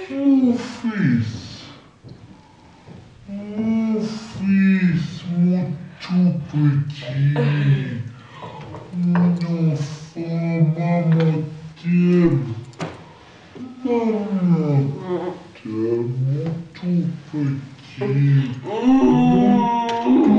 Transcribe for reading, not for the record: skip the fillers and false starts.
Ufis. Ufis, muito pequeno. Minha fama materna. Muito pequeno.